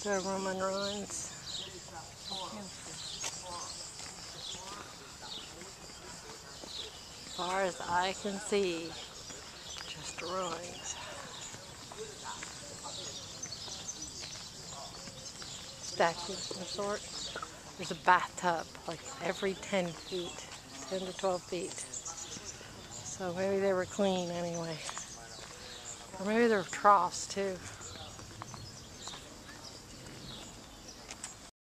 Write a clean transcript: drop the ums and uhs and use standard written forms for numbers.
The Roman ruins. As far as I can see, just ruins. Statue of some sort. There's a bathtub like every 10 feet, 10 to 12 feet. So maybe they were clean anyway. Or maybe they're troughs too.